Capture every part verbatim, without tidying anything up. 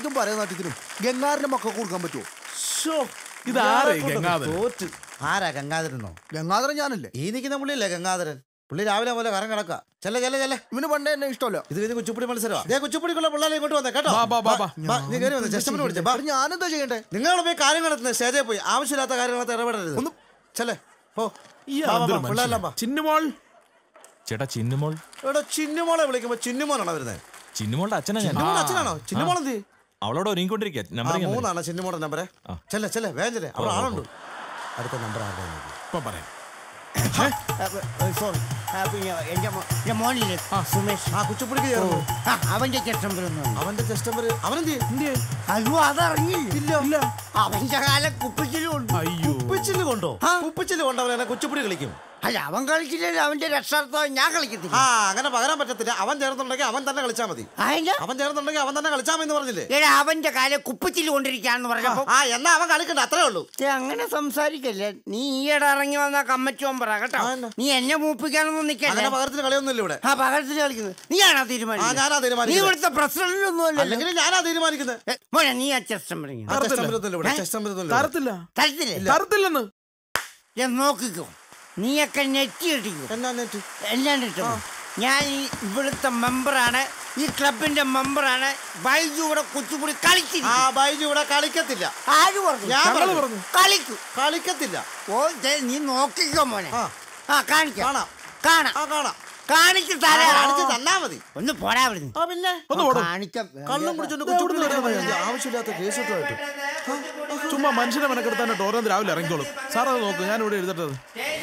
നാട്യത്തിനും പരനാട്യത്തിനും ഗംഗാധരന്റെ മക്കൾക്ക് കൊടുക്കാൻ പറ്റുമോ? തോറ്റ്. ആരാ ഗംഗാധരനോ? ഗംഗാധരൻ ഞാനല്ലേ. ഈ നിൽക്കുന്ന പുള്ളിയല്ലേ ഗംഗാധരൻ? പുള്ളി രാവിലെ പോലെ കറങ്ങി കിടക്കുക. ചെല്ല ചെല്ല ചെല്ല. ഇവന് പണ്ടേ എന്നെ ഇഷ്ടമല്ല. ഇത് ഇത് കുച്ചിപ്പുടി മത്സരമാണ്. അതേ കുച്ചിപ്പുടിക്കുള്ള പിള്ളേരെ ഇങ്ങോട്ട് വന്നേ കേട്ടോ. നീ കയറി വന്നേ. ചെസ്റ്റമിന് വിളിച്ചേ. ഞാനെന്താ ചെയ്യണ്ടേ? നിങ്ങൾ പോയി കാര്യം നടത്തുന്നത് സ്റ്റേജിൽ പോയി ആവശ്യമില്ലാത്ത കാര്യങ്ങളൊക്കെ ഇടപെടരുത്. ഒന്ന് ചെല്ലേ പോ. ചിന്നുമോൾ ചേട്ടാ, ചിന്നുമോൾ ഇവിടെ ചിന്നുമോളെ വിളിക്കുമ്പോ ചിന്നുമോനാണോ വരുന്നത്? ചിന്നുമോളുടെ അച്ഛനാ ഞാൻ. അച്ഛനാണോ? ചിന്നുമോൾ എന്ത്? അവളോട് ഒരുങ്ങിക്കൊണ്ടിരിക്കുക. മൂന്നാണ് ചിന്നുമോളുടെ നമ്പറേ. ചെല്ലേ ചെല്ലേ വേഗം ചെല്ലേ. അവിടെ ആളുണ്ട്. അടുത്ത നമ്പർ ആരുടെ പറയാം. മോനില്ലേ സുമേഷ്, ആ കുച്ചിപ്പുടിക്ക് ചേർന്നു. അവന്റെ ചെസ്റ്റംബർ അവന്റെ ചെസ്റ്റംബർ അവനെന്ത്? അയ്യോ അതറിഞ്ഞില്ല. അവന്റെ കാലം കുപ്പിച്ചിലും ഉണ്ട്. കുപ്പിച്ചില് കൊണ്ടോ? കുപ്പിച്ചില് കൊണ്ടവനെ കുച്ചിപ്പുടി കളിക്കും. അല്ല അവൻ കളിച്ചില്ലല്ലോ. അവന്റെ രക്ഷാർത്ഥം ഞാൻ കളിക്കത്തില്ല. ആ അങ്ങനെ പകരാൻ പറ്റത്തില്ല. അവൻ ചേർന്നുണ്ടെങ്കിൽ അവൻ തന്നെ കളിച്ചാൽ മതി. അവൻ ചേർന്നുണ്ടെങ്കിൽ അവൻ തന്നെ കളിച്ചാൽ മതി എന്ന് പറഞ്ഞില്ലേ? അവന്റെ കാലം കുപ്പിച്ചില് കൊണ്ടിരിക്കാന്ന് പറഞ്ഞപ്പോ ആ എന്നാ അവൻ കളിക്കണ്ട, അത്രേ ഉള്ളൂ. അങ്ങനെ സംസാരിക്കല്ലേ. നീ ഈയിടെ ഇറങ്ങി വന്ന കമ്മച്ചോൻ പറ കേട്ടോ. നീ എന്നെ മൂപ്പിക്കാനൊന്നും നിൽക്കല്ലേ. പകരത്തിന് കളിയൊന്നുമില്ല ഇവിടെ. ആ പകരത്തിന് കളിക്കുന്നത് നീയാണോ തീരുമാനിക്കുന്നത്? ഞാനാ നീ തീരുമാനിക്കുന്നത്. ഇവിടുത്തെ പ്രസിഡന്റ് ഒന്നും അല്ല. അല്ലെങ്കിൽ ഞാനാ തീരുമാനിക്കുന്നത്. മോനെ നീ ആ ചെസ്റ്റംബർ തരത്തില്ലെന്ന് നോക്കിക്കോ. നീയൊക്കെ നെറ്റ് കിട്ടിക്കോ. എന്നാ നെറ്റ് എല്ലാം കിട്ടും. ഞാൻ ഈ ഇവിടുത്തെ മെമ്പറാണ്, ഈ ക്ലബിന്റെ മെമ്പറാണ്. ബൈജു ഇവിടെ കുച്ചിപ്പുടി കളിക്കില്ല. ആ ബൈജു ഇവിടെ കളിക്കത്തില്ല. ആര് പറഞ്ഞു? ഞാൻ പറഞ്ഞു കളിക്കും. കളിക്കത്തില്ല. ഓ നീ നോക്കിക്കോ മോനെ. ആ കാണിക്കാം. കാണാം കാണാം കാണാം. കാണിച്ചു തരാം. കാണിച്ചു തന്നാ മതി. ഒന്ന് പോരാ വിടുന്നു. പിന്നെ കാണിക്കാം. കള്ളും കുടിച്ചോണ്ട് ആവശ്യമില്ലാത്ത കേസിട്ടുമായിട്ട് ചുമ്മാ മനുഷ്യനെ മെനക്കെടുത്താനായിട്ട് ഓരോന്ന് രാവിലെ ഇറങ്ങിക്കോളും. സാർ അത് നോക്ക്, ഞാൻ ഇവിടെ എഴുതട്ടത്.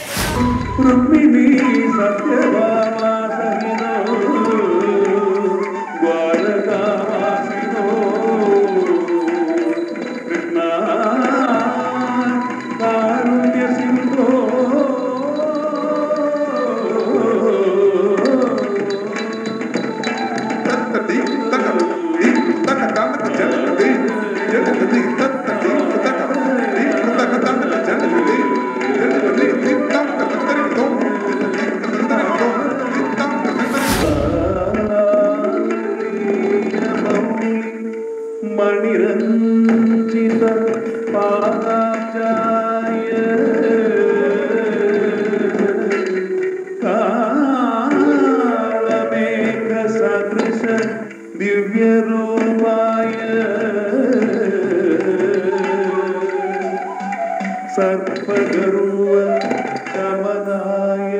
മണിരഞ്ജിത പാദാചാര്യ കാളമേഘ സദൃശ ദിവ്യരൂപായ സർപ്പഗർവ ശമനായ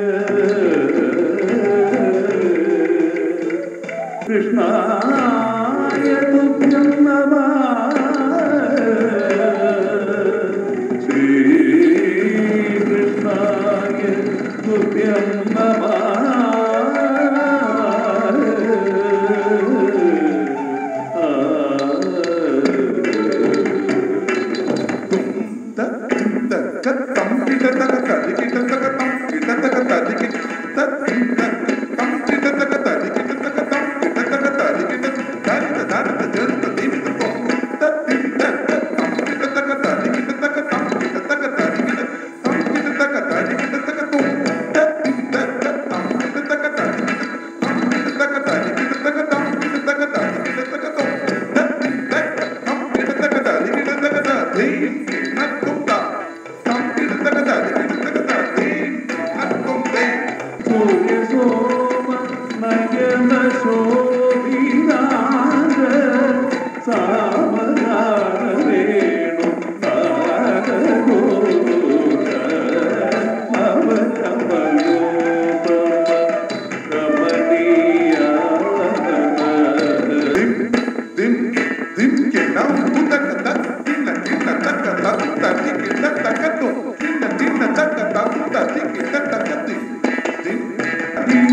കൃഷ്ണായ തുഭ്യം നമഃ ശ്രീകൃഷ്ണായ തുഭ്യം നമഃ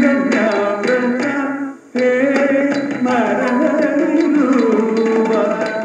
Hey,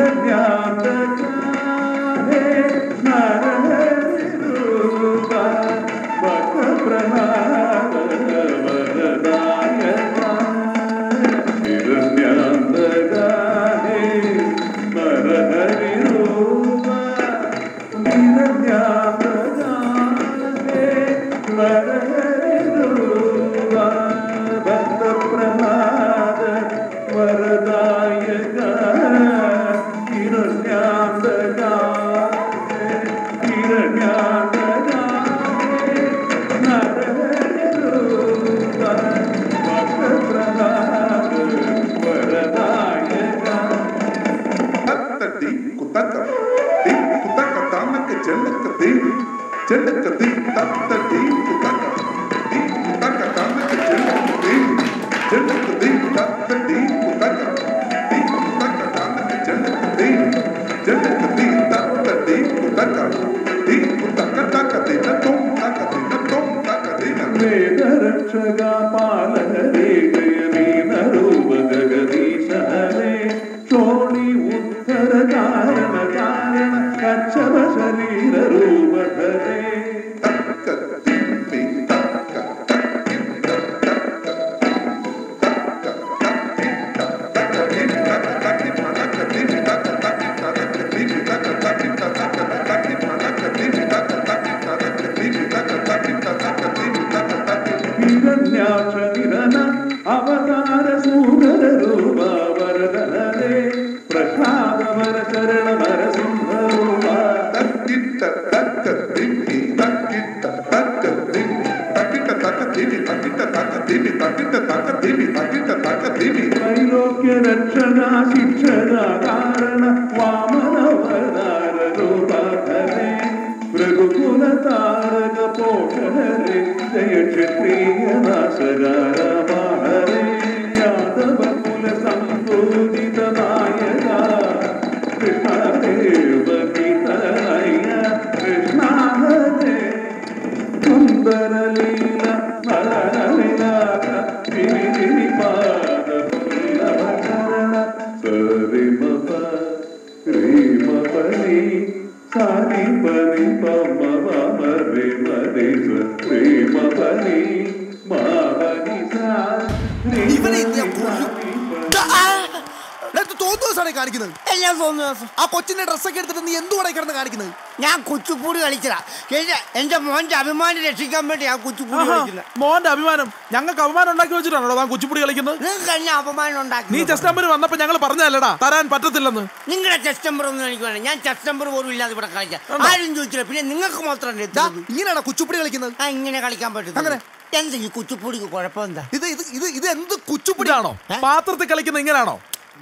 ഞാൻ കുച്ചുപ്പൂടി കളിച്ചതാ. എന്റെ മോന്റെ അഭിമാനം രക്ഷിക്കാൻ വേണ്ടി ഞാൻ കുച്ചുപ്പൂടി കളിക്കുന്നത്. മോന്റെ അഭിമാനം ഞങ്ങൾക്ക് അഭിമാനം ഉണ്ടാക്കി വെച്ചിട്ടാണോ താൻ കുച്ചുപ്പൂടി കളിക്കുന്നത്? നിങ്ങൾക്ക് എന്നെ അപമാനം ഉണ്ടാക്കി. നീ ചെസ്റ്റ് നമ്പർ വന്നപ്പോ ഞങ്ങൾ പറഞ്ഞല്ലടാ തരാൻ പറ്റത്തില്ലെന്ന്. നിങ്ങളുടെ ചെസ്റ്റ് നമ്പർ ഒന്നും എനിക്ക് വേണം. ഞാൻ ചെസ്റ്റ് നമ്പർ പോലും ഇല്ലാതെ ഇവിടെ കളിക്കാം. ആരും ചോദിച്ചില്ല. പിന്നെ നിങ്ങൾക്ക് മാത്രം ഇങ്ങനെയാണോ കുച്ചുപ്പൂടി കളിക്കുന്നത്? ആ ഇങ്ങനെ കളിക്കാൻ പറ്റും. അങ്ങനെ എന്താ ഈ കുച്ചുപ്പൂടിക്ക് കുഴപ്പം എന്താ? ഇത് ഇത് ഇത് ഇത് എന്ത് കുച്ചുപ്പൂടിയാണോ? പാത്രത്തിൽ കളിക്കുന്ന ഇങ്ങനെയാണോ?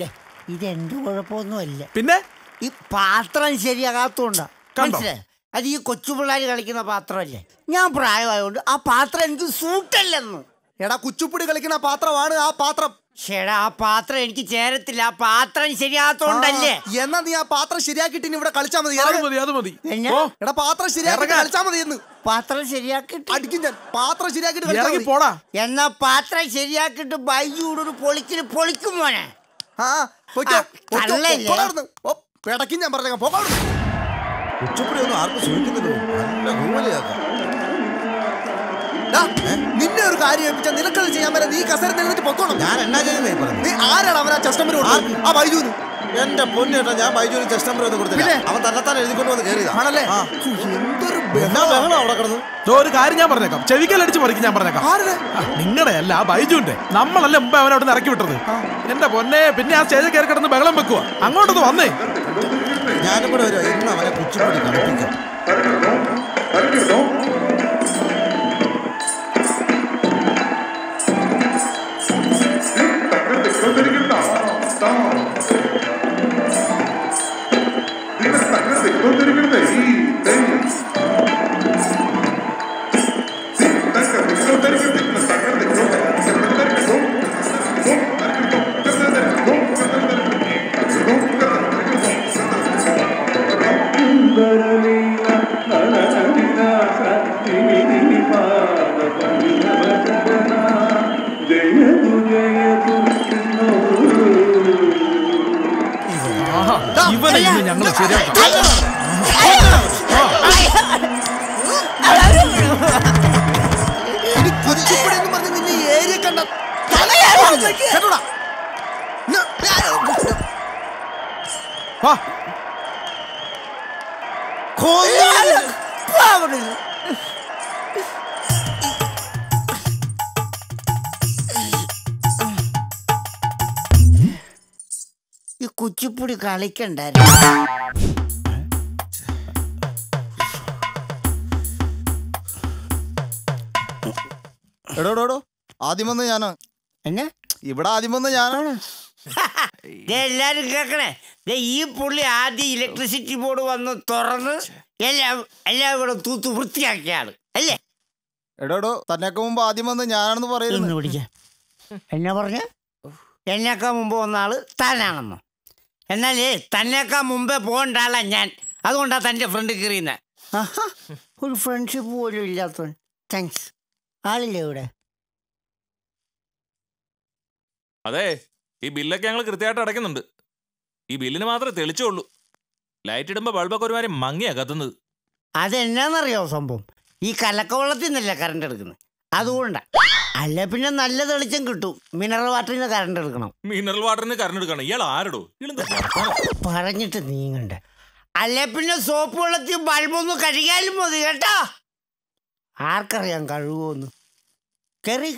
ഇത് എന്ത് കുഴപ്പമൊന്നുമല്ല. പിന്നെ ഈ പാത്രം ശരിയാകാത്തോണ്ടാ. മനസ്സിലായി? അത് ഈ കൊച്ചു പിള്ളേർ കളിക്കുന്ന പാത്രമല്ലേ. ഞാൻ പ്രായമായതുകൊണ്ട് ആ പാത്രം എനിക്ക് സൂട്ടല്ലെന്ന്. എടാ കുച്ചുപ്പുടി കളിക്കുന്ന പാത്രമാണ് ആ പാത്രം. ചേടാ ആ പാത്രം എനിക്ക് ചേരത്തില്ല. ആ പാത്രം ശരിയാത്തോണ്ടല്ലേ. എന്നാ നീ ആ പാത്രം ശരിയാക്കിട്ട് ഇവിടെ കളിച്ചാ മതി. അത് മതി. എടാ പാത്രം ശരിയാക്കി കളിച്ചാ മതി എന്ന്. പാത്രം ശരിയാക്കിട്ട് അടിക്കും ഞാൻ. പാത്രം ശരിയാക്കിട്ട് പോടാ. എന്നാ പാത്രം ശരിയാക്കിട്ട് ബൈജു ഒരു പൊളിക്കിന് പൊളിക്കും മോനെ. ആ പിടക്കും ഞാൻ പറഞ്ഞ പോകാം. കുച്ചുപ്പടി ഒന്നും ആർക്കും സൂചിക്കുന്നില്ലോ. നല്ല കൂലിയാക്കാം. നിന്നെ ഒരു കാര്യം ഏൽപ്പിച്ചാൽ നിനക്കത് ചെയ്യാൻ വരെ നീ കസേര നിന്നിട്ട് പൊക്കോണം. ഞാൻ എന്നാ ചെയ്യുന്നേ പറഞ്ഞു. നീ ആരാണ് അവനാ ചെസ്റ്റ് നമ്പർ കൊടുത്തത്? ആ ബൈജുവിന്. എന്റെ പൊന്നേട്ടാ ഞാൻ ബൈജുവിന് ചെസ്റ്റ് നമ്പർ ഒന്നും കൊടുത്തില്ല. അവൻ തന്നെത്താൻ എഴുതിക്കൊണ്ട് വന്ന് കയറിയതാ. ആണല്ലേ? എന്തൊരു ബഹളം അവിടെ കിടന്നു. ഒരു കാര്യം ഞാൻ പറഞ്ഞേക്കാം. ചെവിക്കലടിച്ച് പറിക്കും ഞാൻ പറഞ്ഞേക്കാം. നിങ്ങളുടെ അല്ല ആ ബൈജുവിന്റെ. നമ്മളല്ലേ മുമ്പ് അവൻ അവിടെ നിന്ന് ഇറക്കി വിട്ടത്. എന്റെ പൊന്നെ പിന്നെ ആ സ്റ്റേജിൽ കയറി കിടന്ന് ബഹളം വെക്കുക. അങ്ങോട്ടൊന്ന് വന്നേ. ഞാനും കൂടെ വരുമോ? ഇന്ന് അവനെ കുച്ചുപ്പടി കളിപ്പിക്കാം. Lila, la la la la la, ഇവനെ ഇന്ന് ഞങ്ങൾ ശരിയാക്കാം. ഇനി കൊച്ചുപടി എന്ന് പറഞ്ഞ് നിന്നെ ഈ ഏരിയ കണ്ട കേട്ടോടാ. വാ. ഈ കുച്ചിപ്പുടി കളിക്കണ്ടായിരുന്നു. എടോടോടോ ആദ്യം വന്ന് ഞാനാ. എന്നെ ഇവിടെ ആദ്യം വന്ന് ഞാനാണ്. എല്ലാരും കേക്കണേ, ഈ പുള്ളി ആദ്യം ഇലക്ട്രിസിറ്റി ബോർഡ് വന്ന് തുറന്ന് എല്ലാം എല്ലാം ഇവിടെ തൂത്ത് വൃത്തിയാക്കിയാണ് അല്ലേ? എടോടോ തന്നെയൊക്കെ മുമ്പ് ആദ്യം വന്ന് ഞാനാണെന്ന് പറയുന്നു. പിടിക്ക എന്നാ പറഞ്ഞ എന്നേക്കാ മുമ്പ് വന്ന ആള് താനാണെന്നോ? എന്നാലേ തന്നേക്കാ മുമ്പേ പോകേണ്ട ആളാ ഞാൻ. അതുകൊണ്ടാ തന്റെ ഫ്രണ്ട് കയറിയുന്ന. ഒരു ഫ്രണ്ട്ഷിപ്പ് പോലും ഇല്ലാത്തവൻ. താങ്ക്സ്. ആളില്ലേ ഇവിടെ? അതെ, ഈ ബില്ലൊക്കെ ഞങ്ങൾ കൃത്യമായിട്ട് അടയ്ക്കുന്നുണ്ട്. ഈ ബില്ലിന് മാത്രമേ തെളിച്ചുള്ളൂ. ലൈറ്റ് ഇടുമ്പോ ബൾബൊക്കെ ഒരുമാതിരി മങ്ങിയാ കത്തുന്നത്. അതെന്നാന്നറിയോ സംഭവം? ഈ കലക്കവെള്ളത്തിൽ നിന്നല്ല കറണ്ട് എടുക്കുന്നത്, അതുകൊണ്ടാ. അല്ല പിന്നെ നല്ല തെളിച്ചം കിട്ടും. മിനറൽ വാട്ടറിൽ നിന്ന് കറണ്ട് എടുക്കണം. മിനറൽ വാട്ടറിന് കറണ്ട് എടുക്കണം. ഇയാൾ ആരടോ? പറഞ്ഞിട്ട് നീങ്ങണ്ട. അല്ലെ പിന്നെ സോപ്പ് വെള്ളത്തിൽ ബൾബൊന്ന് കഴുകിയാലും മതി കേട്ടോ. ആർക്കറിയാം കഴുകുമെന്ന്. കയറി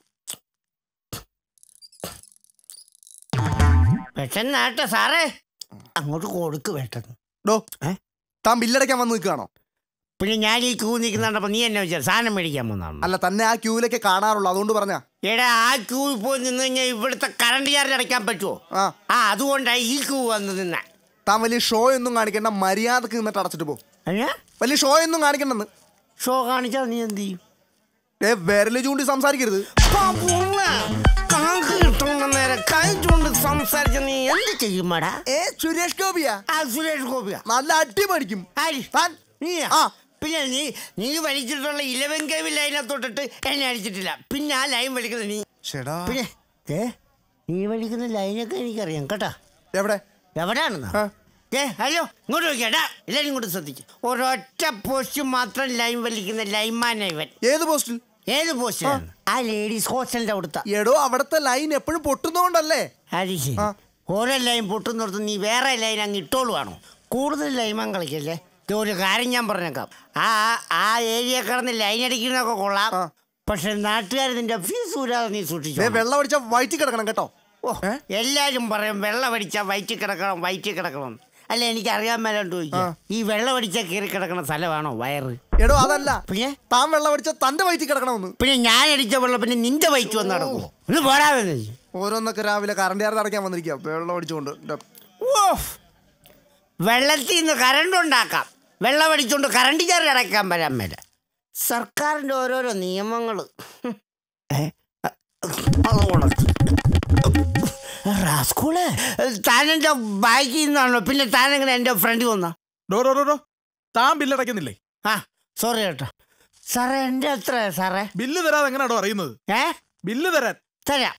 പെട്ടെന്നാട്ടെ സാറേ, അങ്ങോട്ട് കൊടുക്ക് പെട്ടെന്ന്. ഡോ താൻ ബില്ലടയ്ക്കാൻ വന്ന് നിൽക്കുകയാണോ? പിന്നെ ഞാൻ ഈ ക്യൂ നിൽക്കുന്നുണ്ടപ്പോ നീ എന്നെ വെച്ചാൽ സാധനം മേടിക്കാൻ വന്നാണ്. അല്ല തന്നെ ആ ക്യൂവിലൊക്കെ കാണാറുള്ളൂ, അതുകൊണ്ട് പറഞ്ഞാ. എടാ, ആ ക്യൂ പോയി നിന്ന് കഴിഞ്ഞാൽ ഇവിടുത്തെ കറണ്ട് ചാർജ് അടയ്ക്കാൻ പറ്റുമോ? ആ അതുകൊണ്ടാണ് ഈ ക്യൂ വന്ന് നിന്ന. താൻ വലിയ ഷോ ഒന്നും കാണിക്കണ്ട, മര്യാദക്ക് നിന്നിട്ട് അടച്ചിട്ട് പോ. വലിയ ഷോ ഒന്നും കാണിക്കണ്ടെന്ന്. ഷോ കാണിച്ചാൽ നീ എന്ത് ചെയ്യും? ഏ വിരല് ചൂണ്ടി സംസാരിക്കരുത്. കൈ ചൂണ്ട് സംസാരിച്ച നീ എന്ത് ചെയ്യുമാടാ? ഏ സുരേഷ് ഗോപിയാ? ആ സുരേഷ് ഗോപിയാ. നല്ല അടി പഠിക്കും. നീയാ? പിന്നെ നീ നീ വലിച്ചിട്ടുള്ള ഇലവൻ കേവി ലൈനെ തൊട്ടിട്ട് എന്നെ അടിച്ചിട്ടില്ല. പിന്നെ ആ ലൈൻ വലിക്കുന്നത് നീ. പിന്നെ ഏ നീ വലിക്കുന്ന ലൈനൊക്കെ എനിക്കറിയാം കേട്ടാ. എവിടെ എവിടെയാണെന്നാ? ഏ ഹലോ, ഇങ്ങോട്ട് നോക്കിയാടാ. എല്ലാരും ഇങ്ങോട്ട് ശ്രദ്ധിച്ചു. ഒരൊറ്റ പോസ്റ്റ് മാത്രം ലൈൻ വലിക്കുന്ന ലൈൻമാനാ ഇവൻ. ഏത് പോസ്റ്റിൽ? ഏത് പോസ്റ്റിലാണ്? ആ ലേഡീസ് ഹോസ്റ്റലിന്റെ അവിടുത്തെ. എടോ അവിടുത്തെ ലൈൻ എപ്പോഴും പൊട്ടുന്നോണ്ടല്ലേ. ഹരിശി, ഓരോ ലൈൻ പൊട്ടുന്നിടത്ത് നീ വേറെ ലൈൻ അങ്ങ് ഇട്ടോളുവാണോ? കൂടുതൽ ലൈമാൻ കളിക്കല്ലേ. ഒരു കാര്യം ഞാൻ പറഞ്ഞേക്കാം. ആ ആ ഏരിയ കിടന്ന് ലൈൻ അടിക്കുന്നതൊക്കെ കൊള്ളാം, പക്ഷെ നാട്ടുകാർ നിന്റെ ഫീസ് ഊരാതെ നീ സൂക്ഷിച്ചു. വെള്ളം അടിച്ചാൽ വയറ്റി കിടക്കണം കേട്ടോ. ഓ, എല്ലാരും പറയും വെള്ളം അടിച്ചാൽ വയറ്റി കിടക്കണം വയറ്റി കിടക്കണം. അല്ല, എനിക്ക് അറിയാൻ മേലോട്ട് ചോദിക്കാം, ഈ വെള്ളം അടിച്ചാൽ കയറി കിടക്കണ സ്ഥലമാണോ വയറ്? എടോ അതല്ല, പിന്നെ താൻ വെള്ളം അടിച്ചാൽ തന്റെ വയറ്റി കിടക്കണമെന്ന്. പിന്നെ ഞാൻ അടിച്ച വെള്ളം പിന്നെ നിന്റെ വയറ്റ് വന്ന് നടക്കുമോ? ഇത് പോരാതെ. ഓരോന്നൊക്കെ രാവിലെ കറണ്ട് ചാർജ് അടയ്ക്കാൻ വന്നിരിക്കുക വെള്ളം അടിച്ചുകൊണ്ട്. വെള്ളത്തിൽ നിന്ന് കറണ്ട് ഉണ്ടാക്കാം, വെള്ളം അടിച്ചുകൊണ്ട് കറണ്ട് ചാർജ് അടയ്ക്കാൻ വരാൻ മേല. സർക്കാരിന്റെ ഓരോരോ നിയമങ്ങൾ. റാസ്കൂള്, താനെന്റെ ബാഗിൽ നിന്നാണല്ലോ, പിന്നെ താനെങ്ങനെ എന്റെ ഫ്രണ്ടിൽ വന്നാ? താൻ ബില്ലടയ്ക്കുന്നില്ലേ? ആ സോറി കേട്ടോ സാറേ. എന്റെ എത്ര സാറേ? ബില്ല് തരാതെ എങ്ങനെയാണോ അറിയുന്നത്? ഏ ബില്ല് തരാൻ തരാം.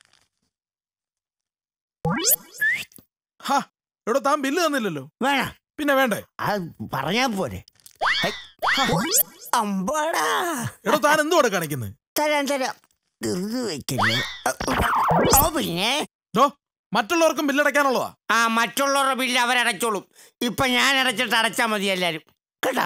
എടോ താൻ ബില്ല് തന്നില്ലല്ലോ. വേണം. പിന്നെ വേണ്ടേ? അത് പറഞ്ഞാ പോരെ. അമ്പാടാ. എടോ താൻ എന്തുകൂടെ കാണിക്കുന്നത്? തരാം തരാം. ധൃതി വെക്കല്ലേ. ഓ പിന്നെ മറ്റുള്ളവർക്കും ബില്ലടയ്ക്കാനുള്ളതാ. ആ മറ്റുള്ളവരുടെ ബില്ല് അവരടച്ചോളും. ഇപ്പൊ ഞാൻ അടച്ചിട്ട് അടച്ചാ മതി എല്ലാരും കേട്ടാ.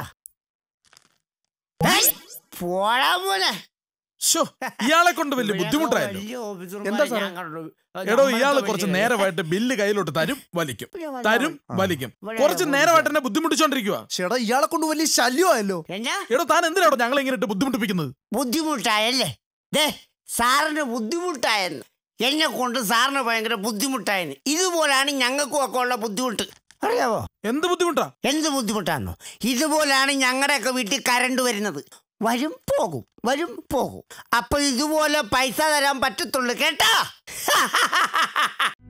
പോടാ പോലെ. ഇയാളെ കൊണ്ട് വലിയ ബുദ്ധിമുട്ടായല്ലോ. എന്താ സാറേ? എടോ ഇയാള് കുറച്ച് നേരമായിട്ട് ബില്ല് കയ്യിലോട്ട് തരും വലിക്കും, തരും വലിക്കും. കുറച്ച് നേരമായിട്ട് എന്നെ ബുദ്ധിമുട്ടിച്ചോണ്ടിരിക്കുക. ചേട്ടാ ഇയാളെ കൊണ്ട് വലിയ ശല്യമായല്ലോ. എടോ താൻ എന്തിനാണോ ഞങ്ങളെ ഇങ്ങനെ ബുദ്ധിമുട്ടിപ്പിക്കുന്നത്? ബുദ്ധിമുട്ടായല്ലേ? ദേ സാറിന് ബുദ്ധിമുട്ടായെന്ന്, എന്നെ കൊണ്ട് സാറിന് ഭയങ്കര ബുദ്ധിമുട്ടായെന്ന്. ഇതുപോലാണ് ഞങ്ങൾക്കും ഒക്കെ ഉള്ള ബുദ്ധിമുട്ട്. അറിയാവോ? എന്ത് ബുദ്ധിമുട്ടാ? എന്ത് ബുദ്ധിമുട്ടാന്നോ? ഇതുപോലാണ് ഞങ്ങളുടെയൊക്കെ വീട്ടിൽ കറണ്ട് വരുന്നത്. വരും പോകും, വരും പോകും. അപ്പൊ ഇതുപോലെ പൈസ തരാൻ പറ്റത്തുള്ളൂ കേട്ടാ.